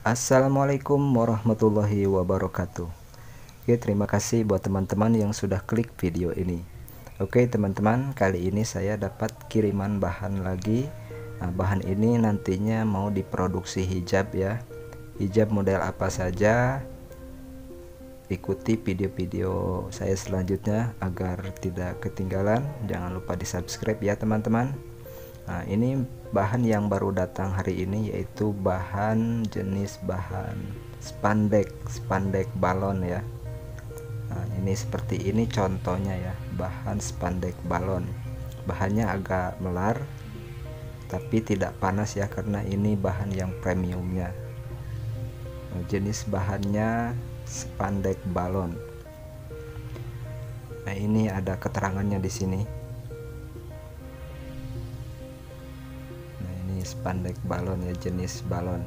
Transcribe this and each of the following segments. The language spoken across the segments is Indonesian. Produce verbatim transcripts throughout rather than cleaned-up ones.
Assalamualaikum warahmatullahi wabarakatuh. Oke, terima kasih buat teman-teman yang sudah klik video ini. Oke teman-teman, kali ini saya dapat kiriman bahan lagi. Nah, bahan ini nantinya mau diproduksi hijab ya. Hijab model apa saja, ikuti video-video saya selanjutnya agar tidak ketinggalan. Jangan lupa di subscribe ya teman-teman. Nah, ini bahan yang baru datang hari ini, yaitu bahan jenis bahan spandek spandek balon ya. Nah, ini seperti ini contohnya ya, bahan spandek balon. Bahannya agak melar tapi tidak panas ya, karena ini bahan yang premiumnya. Nah, jenis bahannya spandek balon. Nah, ini ada keterangannya di sini. Spandek balon ya, jenis balon.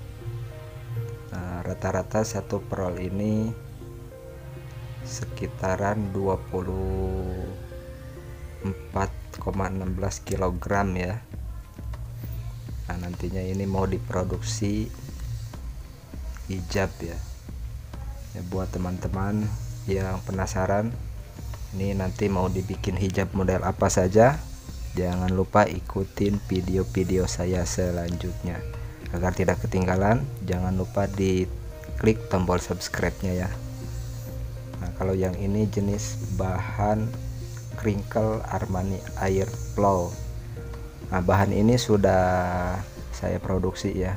Nah, rata-rata satu prol ini sekitaran dua puluh empat koma satu enam kilogram ya. Nah, nantinya ini mau diproduksi hijab ya. Ya, buat teman-teman yang penasaran ini nanti mau dibikin hijab model apa saja, jangan lupa ikutin video-video saya selanjutnya agar tidak ketinggalan. Jangan lupa di klik tombol subscribe-nya ya. Nah, kalau yang ini jenis bahan crinkle Armani Air Flow. Nah, bahan ini sudah saya produksi ya,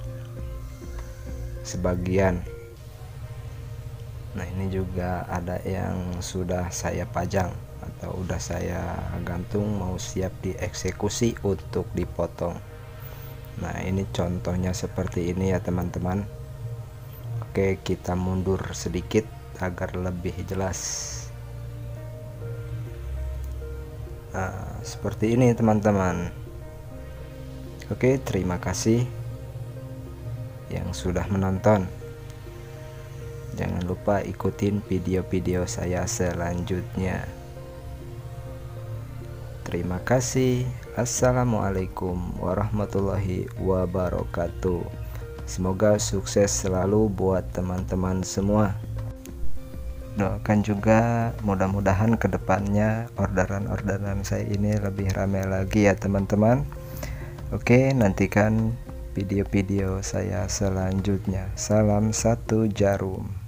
sebagian. Nah, ini juga ada yang sudah saya pajang atau udah saya gantung, mau siap dieksekusi untuk dipotong. Nah, ini contohnya seperti ini ya teman-teman. Oke, kita mundur sedikit agar lebih jelas. Nah, seperti ini teman-teman. Oke, terima kasih yang sudah menonton. Jangan lupa ikutin video-video saya selanjutnya. Terima kasih. Assalamualaikum warahmatullahi wabarakatuh. Semoga sukses selalu buat teman-teman semua. Doakan juga mudah-mudahan kedepannya orderan-orderan saya ini lebih ramai lagi ya teman-teman. Oke, nantikan video-video saya selanjutnya. Salam satu jarum.